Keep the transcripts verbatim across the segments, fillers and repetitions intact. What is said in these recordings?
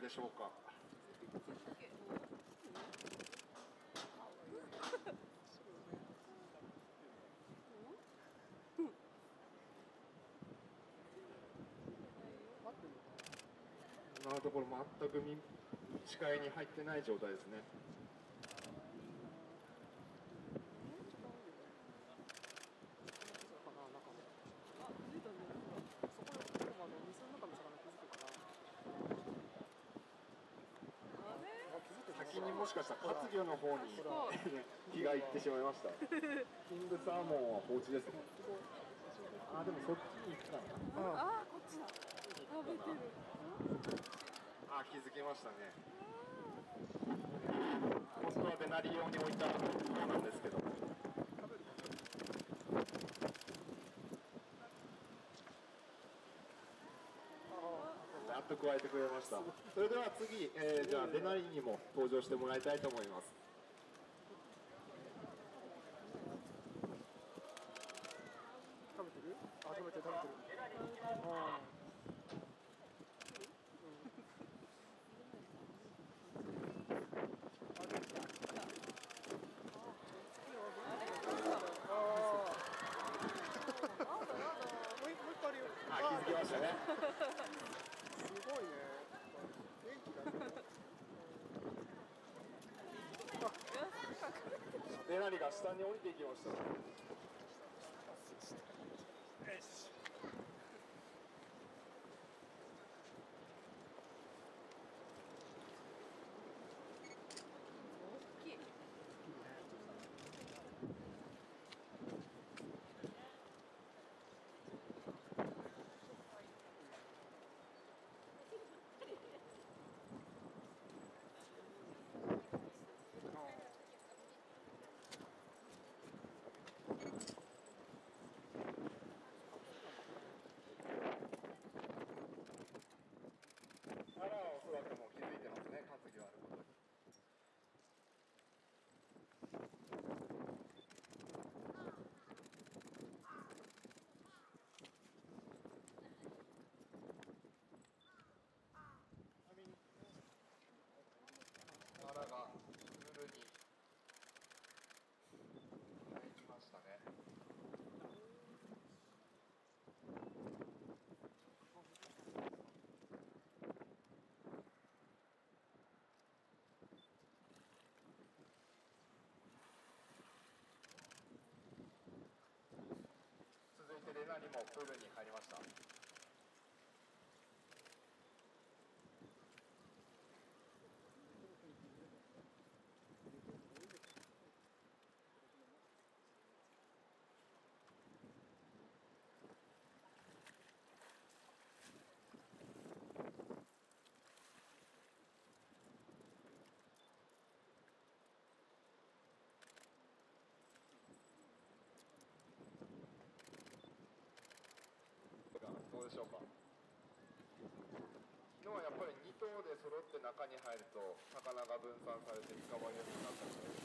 でしょうか。今のところ全く見視界に入ってない状態ですね。先にもしかしたら活魚の方に気がいってしまいました。キングサーモンは放置ですね。あ、でもそっちに行ったな。 ああ、こっちだ。食べてる。 あ、気づきましたね。本当はデナリ用に置いたものなんですけど。やっと加えてくれました。それでは次、えー、じゃあデナリにも登場してもらいたいと思います。 食べてる？あ、食べてる食べてる。ああ。 あ、気づきましたね。 すごいね。元気だね。 デナリが下に降りていきました。 大きい。 あら、おそらくもう気づいてますね、活魚あることに。アラがルルに入りましたね。続いてレナにもプールに入りました。どうでしょうか。昨日はやっぱりに頭で揃って中に入ると魚が分散されて捕まりやすくなったみたいです。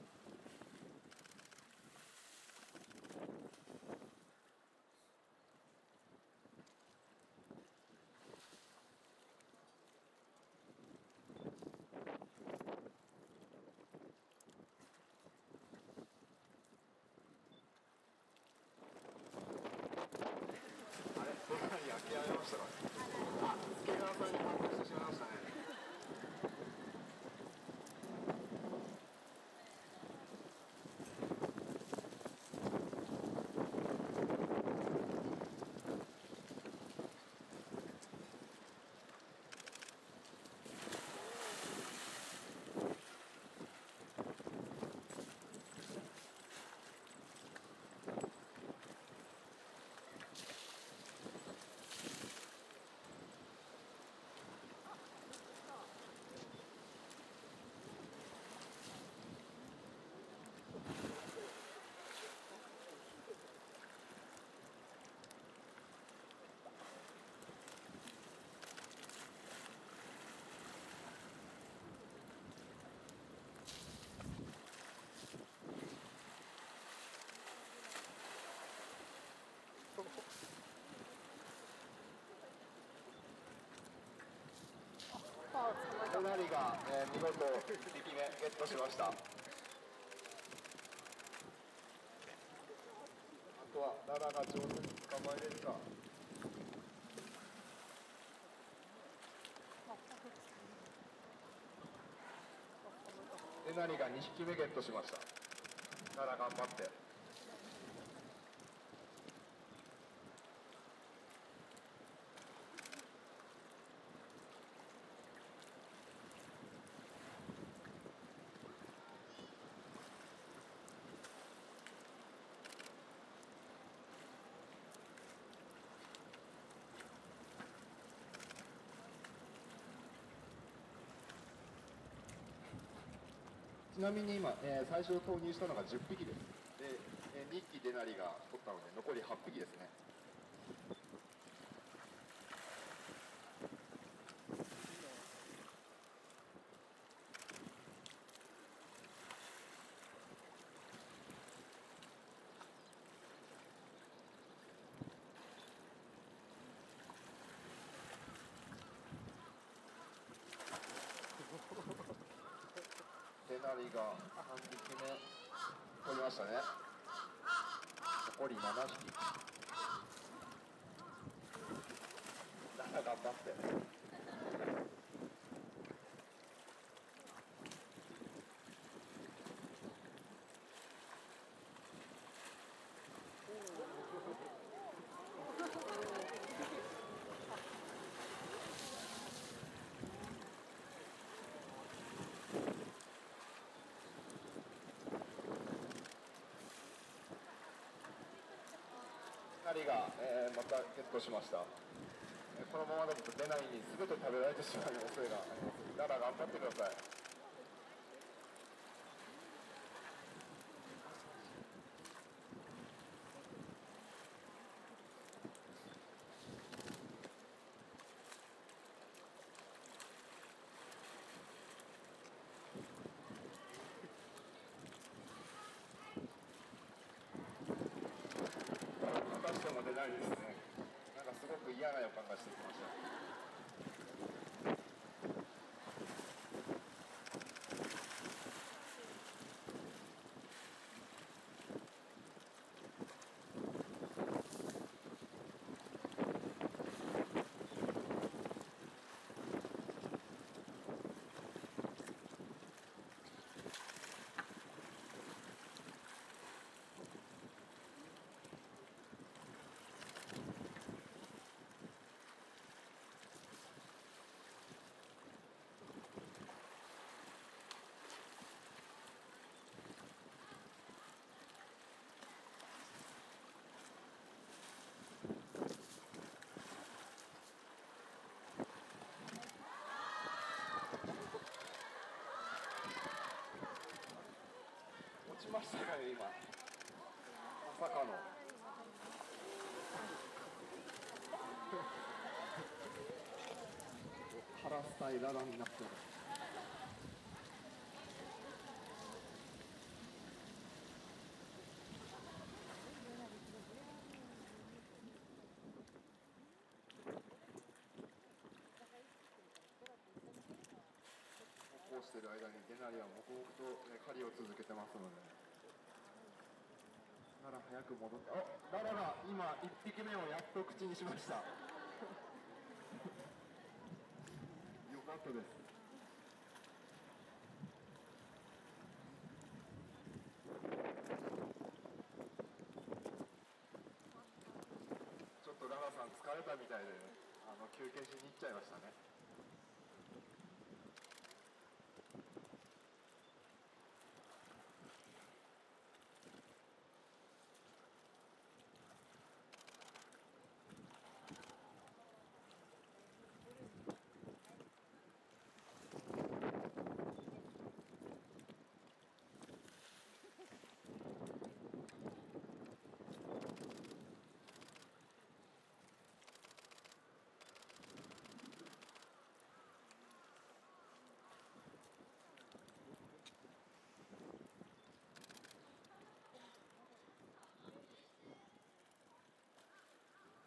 あれ、どんなに諦めましたかね。あ、スケーラーさんに反応してしまいましたね。 デナリが、えー、見事いっぴきめゲットしました。あとはララが上手に捕まえれるか。デナリがにひきめゲットしました。ララ頑張って。ちなみに今、えー、最初投入したのがじゅっぴきです。で、えー、にひきデナリが取ったので残りはっぴきですね。デナリがさんびきめ取りましたね。残りななひき。ララ頑張って。デナリが、えー、またゲットしました。このままだとデナリに全て食べられてしまう恐れがあります。ララ頑張ってください。またしてもデナリですね。なんかすごく嫌な予感がしてきました。落ちましたかね今。まさかの。カラス対ララになってる。こうしてる間にデナリは黙々と狩りを続けてますので、ララ早く戻って、あ、ララが今いっぴきめをやっと口にしました。よかったです。ちょっとララさん疲れたみたいで、あの休憩しに行っちゃいましたね。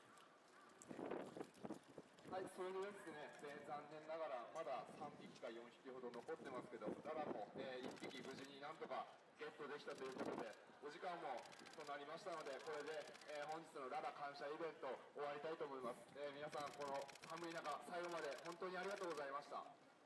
はい、それでですね、残念ながらまださんびきかよんほど残ってますけど、ララも、えー、いっぴき無事になんとかゲットできたということで、お時間もとなりましたので、これで、えー、本日のララ感謝イベント終わりたいと思います。えー、皆さんこの寒い中最後まで本当にありがとうございました。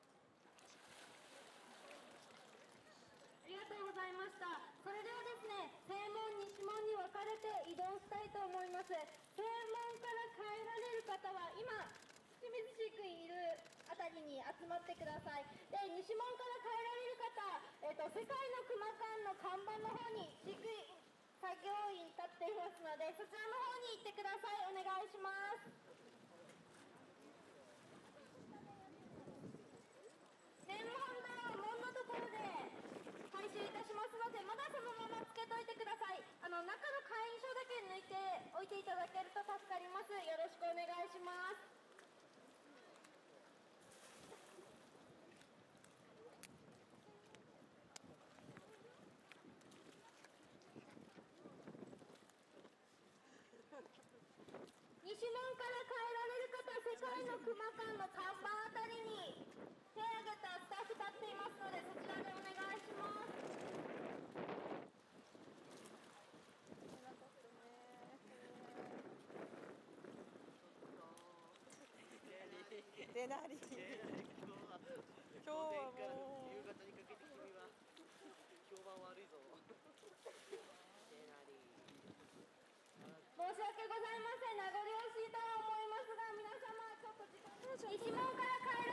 ありがとうございました。それではですね、正門、西門に分かれて移動したいと思います。正門から帰られる方は今、清水飼育員いるあたりに集まってください。で、西門から帰られる方、えっと、世界の熊館の看板の方に飼育員、作業員立っていますので、そちらの方に行ってください。お願いします。正門の門のところで回収いたしますので、まだそのままつけといてください。あの中の会員証だけ抜いておいていただけると助かります。よろしくお願いします。西門から帰られる方、世界の熊館の看板あたりに手を挙げたスタッフ立っていますので、そちらでお願いします。 でなり今日はもう夕方にかけて君は評判悪いぞ。 申し訳ございません。名残惜しいとは思いますが、皆様ちょっと時間西門から帰